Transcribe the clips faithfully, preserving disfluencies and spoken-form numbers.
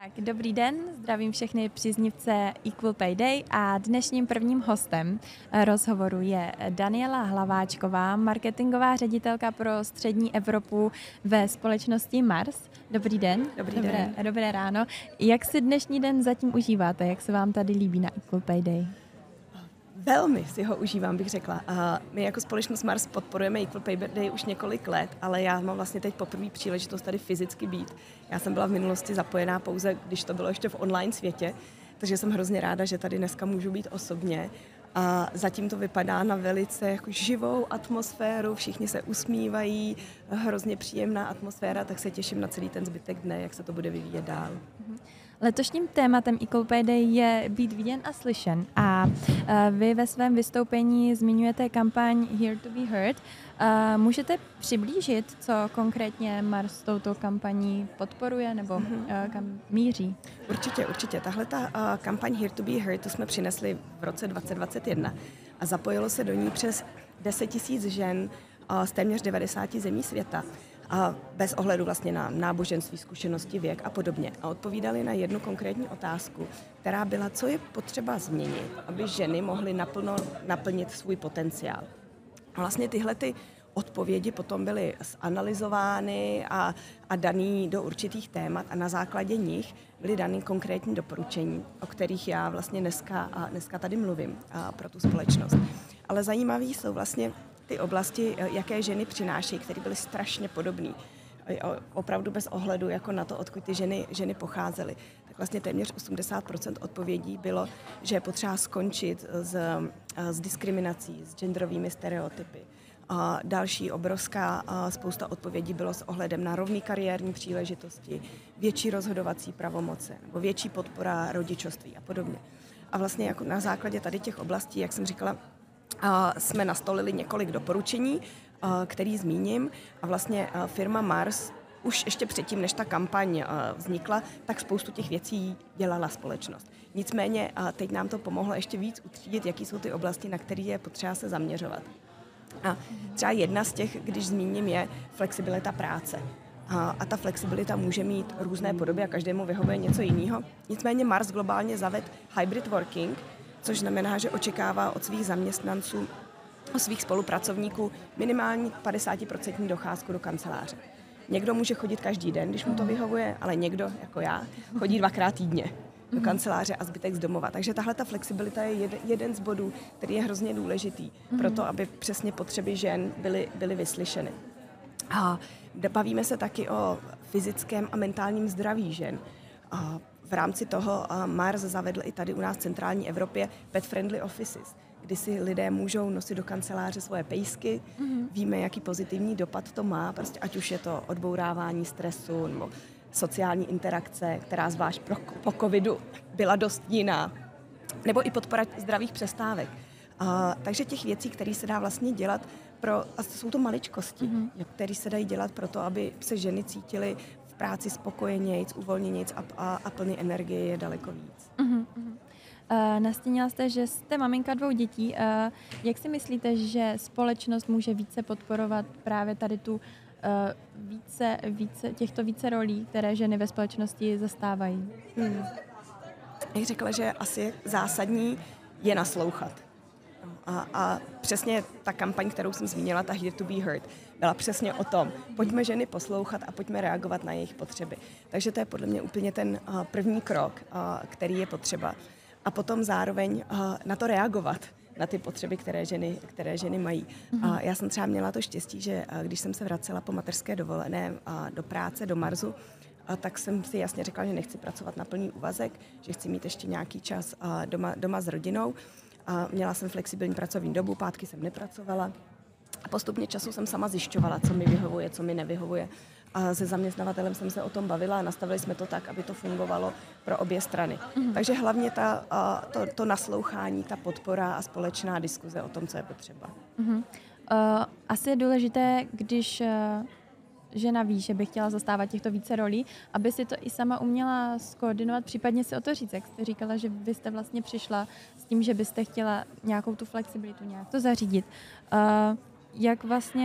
Tak, dobrý den, zdravím všechny příznivce Equal Pay Day a dnešním prvním hostem rozhovoru je Daniela Hlaváčková, marketingová ředitelka pro střední Evropu ve společnosti Mars. Dobrý den. Dobrý dobré, den. Dobré ráno. Jak si dnešní den zatím užíváte? Jak se vám tady líbí na Equal Pay Day? Velmi si ho užívám, bych řekla. A my jako společnost Mars podporujeme Equal Pay Day už několik let, ale já mám vlastně teď poprvé příležitost tady fyzicky být. Já jsem byla v minulosti zapojená pouze, když to bylo ještě v online světě, takže jsem hrozně ráda, že tady dneska můžu být osobně. A zatím to vypadá na velice jako živou atmosféru, všichni se usmívají, hrozně příjemná atmosféra, tak se těším na celý ten zbytek dne, jak se to bude vyvíjet dál. Letošním tématem Equal Pay Day je být viděn a slyšen a vy ve svém vystoupení zmiňujete kampaň Here to be heard. Můžete přiblížit, co konkrétně Mars touto kampaní podporuje nebo mm-hmm. kam míří? Určitě, určitě. Tahle ta kampaň Here to be heard, tu jsme přinesli v roce dvacet dvacet jedna a zapojilo se do ní přes deset tisíc žen z téměř devadesáti zemí světa. A bez ohledu vlastně na náboženství, zkušenosti, věk a podobně. A odpovídali na jednu konkrétní otázku, která byla, co je potřeba změnit, aby ženy mohly naplno, naplnit svůj potenciál. A vlastně tyhle ty odpovědi potom byly zanalyzovány a, a daný do určitých témat a na základě nich byly daný konkrétní doporučení, o kterých já vlastně dneska, a dneska tady mluvím a pro tu společnost. Ale zajímavý jsou vlastně ty oblasti, jaké ženy přinášejí, které byly strašně podobné. Opravdu bez ohledu jako na to, odkud ty ženy, ženy pocházely. Tak vlastně téměř osmdesát procent odpovědí bylo, že je potřeba skončit s, s diskriminací, s genderovými stereotypy. A další obrovská spousta odpovědí bylo s ohledem na rovné kariérní příležitosti, větší rozhodovací pravomoce, nebo větší podpora rodičovství a podobně. A vlastně jako na základě tady těch oblastí, jak jsem říkala, a jsme nastolili několik doporučení, který zmíním. A vlastně firma Mars už ještě předtím, než ta kampaň vznikla, tak spoustu těch věcí dělala společnost. Nicméně teď nám to pomohlo ještě víc utřídit, jaký jsou ty oblasti, na které je potřeba se zaměřovat. A třeba jedna z těch, když zmíním, je flexibilita práce. A, a ta flexibilita může mít různé podoby a každému vyhovuje něco jiného. Nicméně Mars globálně zaved hybrid working, což znamená, že očekává od svých zaměstnanců, od svých spolupracovníků minimální padesát procent docházku do kanceláře. Někdo může chodit každý den, když mu to vyhovuje, ale někdo, jako já, chodí dvakrát týdně do kanceláře a zbytek z domova. Takže tahle ta flexibilita je jeden z bodů, který je hrozně důležitý pro to, aby přesně potřeby žen byly, byly vyslyšeny. A bavíme se taky o fyzickém a mentálním zdraví žen. A v rámci toho Mars zavedl i tady u nás v centrální Evropě pet-friendly offices, kdy si lidé můžou nosit do kanceláře svoje pejsky. Mm-hmm. Víme, jaký pozitivní dopad to má, prostě ať už je to odbourávání stresu nebo sociální interakce, která zvlášť pro, po covidu byla dost jiná, nebo i podpora zdravých přestávek. A, takže těch věcí, které se dá vlastně dělat, pro, a jsou to maličkosti, mm-hmm. které se dají dělat pro to, aby se ženy cítily v práci spokojenějc, uvolněnějc a, a, a plný energie je daleko víc. Mm-hmm. Uh, nastínila jste, že jste maminka dvou dětí. Uh, jak si myslíte, že společnost může více podporovat právě tady tu uh, více, více, těchto více rolí, které ženy ve společnosti zastávají? Hmm. Jak řekla, že asi zásadní je naslouchat. A, a přesně ta kampaň, kterou jsem zmínila, ta Here to be heard, byla přesně o tom. Pojďme ženy poslouchat a pojďme reagovat na jejich potřeby. Takže to je podle mě úplně ten uh, první krok, uh, který je potřeba. A potom zároveň uh, na to reagovat, na ty potřeby, které ženy, které ženy mají. Mm-hmm. Uh, já jsem třeba měla to štěstí, že uh, když jsem se vracela po mateřské dovolené uh, do práce, do Marsu, uh, tak jsem si jasně řekla, že nechci pracovat na plný úvazek, že chci mít ještě nějaký čas uh, doma, doma s rodinou. A měla jsem flexibilní pracovní dobu, pátky jsem nepracovala a postupně času jsem sama zjišťovala, co mi vyhovuje, co mi nevyhovuje. A se zaměstnavatelem jsem se o tom bavila a nastavili jsme to tak, aby to fungovalo pro obě strany. Mm-hmm. Takže hlavně ta, to, to naslouchání, ta podpora a společná diskuze o tom, co je potřeba. Mm-hmm. Uh, asi je důležité, když uh, žena ví, že by chtěla zastávat těchto více rolí, aby si to i sama uměla skoordinovat, případně si o to říct, jak jste říkala, že vy jste vlastně přišla s tím, že byste chtěla nějakou tu flexibilitu, nějak to zařídit. Uh, jak vlastně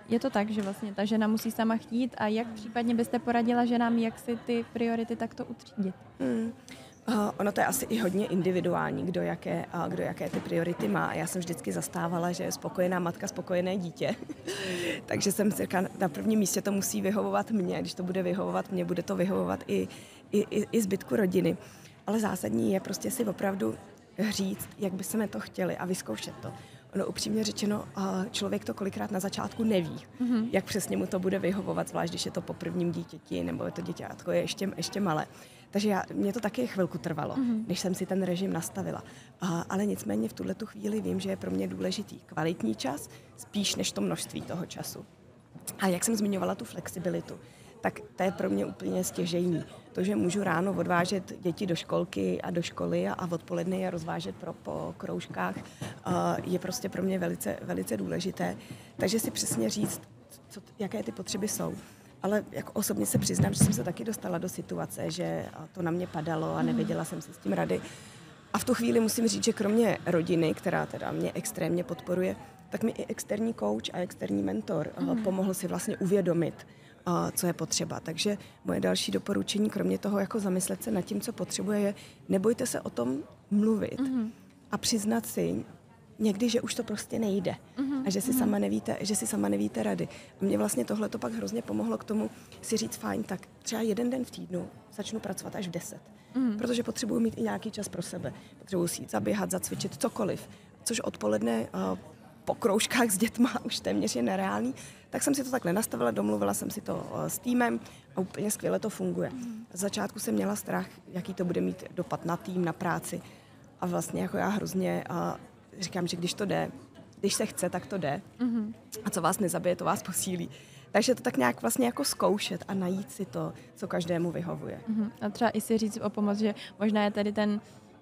je to tak, že vlastně ta žena musí sama chtít a jak případně byste poradila ženám, jak si ty priority takto utřídit? Hmm. Uh, ono to je asi i hodně individuální, kdo jaké, uh, kdo jaké ty priority má. Já jsem vždycky zastávala, že je spokojená matka, spokojené dítě. Takže jsem si říkala, na prvním místě to musí vyhovovat mě. Když to bude vyhovovat mě, bude to vyhovovat i, i, i, i zbytku rodiny. Ale zásadní je prostě si opravdu říct, jak by jsme to chtěli a vyzkoušet to. Ono upřímně řečeno, člověk to kolikrát na začátku neví, mm-hmm. jak přesně mu to bude vyhovovat, zvlášť když je to po prvním dítěti, nebo je to děťátko je ještě, ještě malé. Takže já, mě to taky chvilku trvalo, mm-hmm. než jsem si ten režim nastavila. A, ale nicméně v tuhletu chvíli vím, že je pro mě důležitý kvalitní čas, spíš než to množství toho času. A jak jsem zmiňovala tu flexibilitu, tak to je pro mě úplně stěžejní. To, že můžu ráno odvážet děti do školky a do školy a, a odpoledne je rozvážet pro, po kroužkách, uh, je prostě pro mě velice, velice důležité. Takže si přesně říct, co, jaké ty potřeby jsou. Ale jako osobně se přiznám, že jsem se taky dostala do situace, že to na mě padalo a nevěděla jsem si s tím rady. A v tu chvíli musím říct, že kromě rodiny, která teda mě extrémně podporuje, tak mi i externí coach a externí mentor mm. pomohl si vlastně uvědomit, co je potřeba. Takže moje další doporučení, kromě toho, jako zamyslet se nad tím, co potřebuje, je nebojte se o tom mluvit mm-hmm. a přiznat si někdy, že už to prostě nejde mm-hmm. a že si, mm-hmm. sama nevíte, že si sama nevíte rady. A mě vlastně tohle to pak hrozně pomohlo k tomu si říct, fajn, tak třeba jeden den v týdnu začnu pracovat až v deset, mm-hmm. protože potřebuji mít i nějaký čas pro sebe. Potřebuji si jít zaběhat, zacvičit, cokoliv, což odpoledne uh, po kroužkách s dětma už téměř je nereálný, tak jsem si to takhle nastavila, domluvila jsem si to s týmem a úplně skvěle to funguje. Z začátku jsem měla strach, jaký to bude mít dopad na tým, na práci a vlastně jako já hrozně a říkám, že když to jde, když se chce, tak to jde mm-hmm. a co vás nezabije, to vás posílí. Takže to tak nějak vlastně jako zkoušet a najít si to, co každému vyhovuje. Mm-hmm. A třeba i si říct o pomoc, že možná je tady ten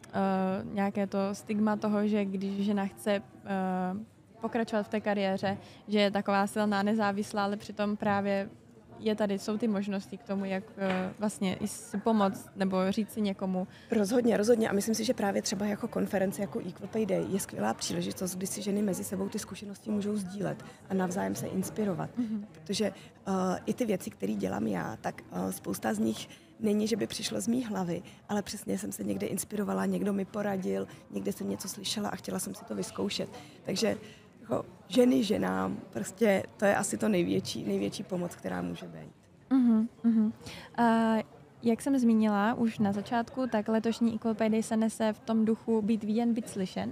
uh, nějaké to stigma toho, že když žena chce uh, pokračovat v té kariéře, že je taková silná, nezávislá, ale přitom právě je tady, jsou ty možnosti k tomu, jak uh, vlastně si pomoct nebo říct si někomu. Rozhodně, rozhodně. A myslím si, že právě třeba jako konference, jako Equal Pay Day je skvělá příležitost, kdy si ženy mezi sebou ty zkušenosti můžou sdílet a navzájem se inspirovat. Mm-hmm. Protože uh, i ty věci, které dělám já, tak uh, spousta z nich není, že by přišlo z mý hlavy, ale přesně jsem se někde inspirovala, někdo mi poradil, někde jsem něco slyšela a chtěla jsem si to vyzkoušet. Takže jako ženy ženám, prostě to je asi to největší, největší pomoc, která může být. Uh-huh, uh-huh. Uh, jak jsem zmínila už na začátku, tak letošní Equal Pay Day se nese v tom duchu být viděn, být slyšen.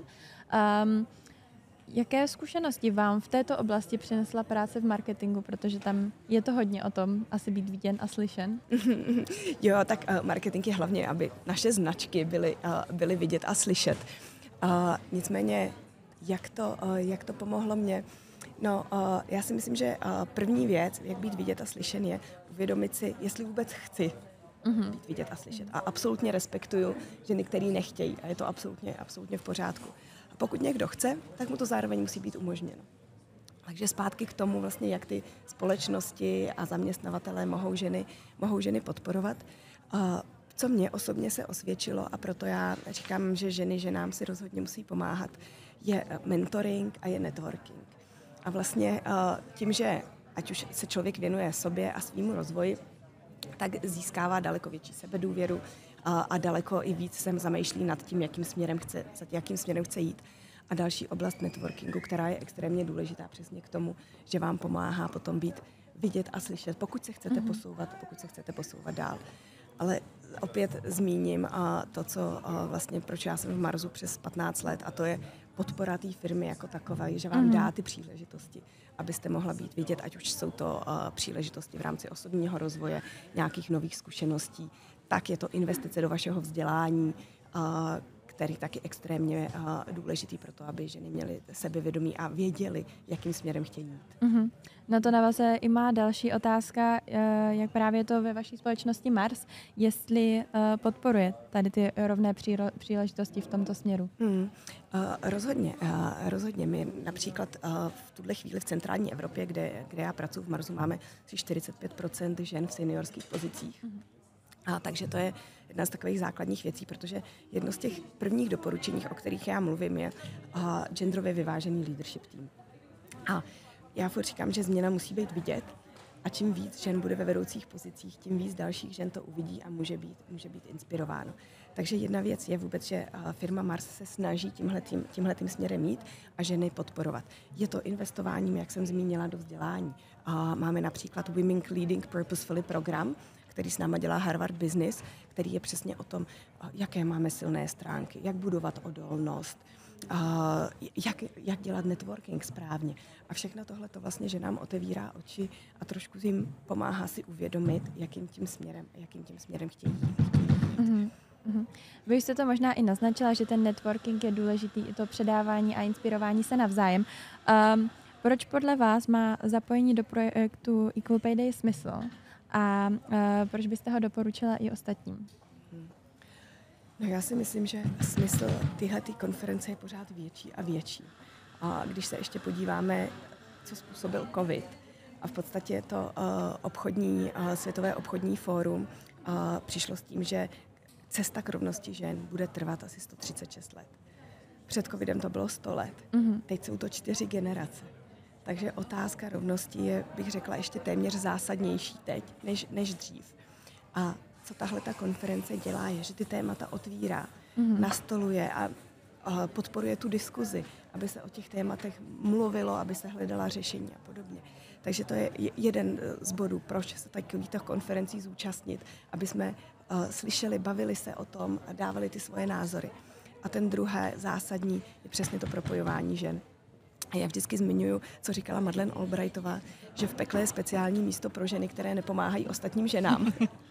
Um, jaké zkušenosti vám v této oblasti přinesla práce v marketingu, protože tam je to hodně o tom asi být viděn a slyšen? Jo, tak uh, marketing je hlavně, aby naše značky byly, uh, byly vidět a slyšet. Uh, nicméně Jak to, jak to pomohlo mně? No, já si myslím, že první věc, jak být vidět a slyšen, je uvědomit si, jestli vůbec chci mm-hmm. být vidět a slyšet. A absolutně respektuju ženy, které nechtějí a je to absolutně, absolutně v pořádku. A pokud někdo chce, tak mu to zároveň musí být umožněno. Takže zpátky k tomu, vlastně, jak ty společnosti a zaměstnavatelé mohou ženy, mohou ženy podporovat. Co mě osobně se osvědčilo, a proto já říkám, že ženy ženám si rozhodně musí pomáhat, je mentoring a je networking. A vlastně tím, že ať už se člověk věnuje sobě a svýmu rozvoji, tak získává daleko větší sebedůvěru a, a daleko i víc se zamýšlí nad tím, jakým směrem chce, jakým směrem chce jít. A další oblast networkingu, která je extrémně důležitá přesně k tomu, že vám pomáhá potom být vidět a slyšet, pokud se chcete mm-hmm. posouvat, pokud se chcete posouvat dál. Ale opět zmíním a to, co a vlastně, proč já jsem v Marsu přes patnáct let, a to je podpora té firmy jako takové, že vám mm-hmm. dá ty příležitosti, abyste mohla být vidět, ať už jsou to uh, příležitosti v rámci osobního rozvoje, nějakých nových zkušeností, tak je to investice do vašeho vzdělání, uh, který taky extrémně uh, důležitý pro to, aby ženy měly sebevědomí a věděly, jakým směrem chtějí jít. Mm-hmm. Na to navazuje i má další otázka, jak právě to ve vaší společnosti Mars, jestli podporuje tady ty rovné příležitosti v tomto směru. Hmm. Uh, rozhodně. Uh, rozhodně. My například uh, v tuhle chvíli v centrální Evropě, kde, kde já pracuji v Marsu, máme asi čtyřicet pět procent žen v seniorských pozicích. Hmm. A takže to je jedna z takových základních věcí, protože jedno z těch prvních doporučení, o kterých já mluvím, je uh, genderově vyvážený leadership tým. A já furt říkám, že změna musí být vidět a čím víc žen bude ve vedoucích pozicích, tím víc dalších žen to uvidí a může být, může být inspirováno. Takže jedna věc je vůbec, že firma Mars se snaží tímhletím, tímhletým směrem jít a ženy podporovat. Je to investováním, jak jsem zmínila, do vzdělání. A máme například Women Leading Purposefully program, který s náma dělá Harvard Business, který je přesně o tom, jaké máme silné stránky, jak budovat odolnost, jak, jak dělat networking správně. A všechno tohle to vlastně, že nám otevírá oči a trošku jim pomáhá si uvědomit, jakým tím směrem, jakým tím směrem chtějí jít. Mm-hmm. Mm-hmm. Vy jste to možná i naznačila, že ten networking je důležitý, i to předávání a inspirování se navzájem. Um, proč podle vás má zapojení do projektu Equal Pay Day smysl? A uh, proč byste ho doporučila i ostatním? Hmm. No já si myslím, že smysl tyhle konference je pořád větší a větší. A když se ještě podíváme, co způsobil covid, a v podstatě to uh, obchodní, uh, Světové obchodní fórum uh, přišlo s tím, že cesta k rovnosti žen bude trvat asi sto třicet šest let. Před covidem to bylo sto let. Mm-hmm. Teď jsou to čtyři generace. Takže otázka rovnosti je, bych řekla, ještě téměř zásadnější teď, než, než dřív. A co tahle ta konference dělá, je, že ty témata otvírá, mm-hmm. nastoluje a, a podporuje tu diskuzi, aby se o těch tématech mluvilo, aby se hledala řešení a podobně. Takže to je jeden z bodů, proč se takovýchto konferencí zúčastnit, aby jsme uh, slyšeli, bavili se o tom a dávali ty svoje názory. A ten druhé zásadní je přesně to propojování žen. A já vždycky zmiňuji, co říkala Madeleine Albrightová, že v pekle je speciální místo pro ženy, které nepomáhají ostatním ženám.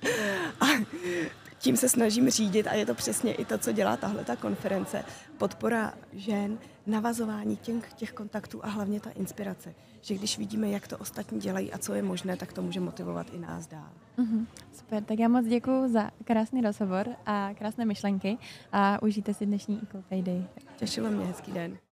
A tím se snažím řídit a je to přesně i to, co dělá tahle ta konference. Podpora žen, navazování těch, těch kontaktů a hlavně ta inspirace. Že když vidíme, jak to ostatní dělají a co je možné, tak to může motivovat i nás dál. Mm-hmm. Super, tak já moc děkuju za krásný rozhovor a krásné myšlenky a užijte si dnešní Equal Pay Day. Těšilo mě, hezký den.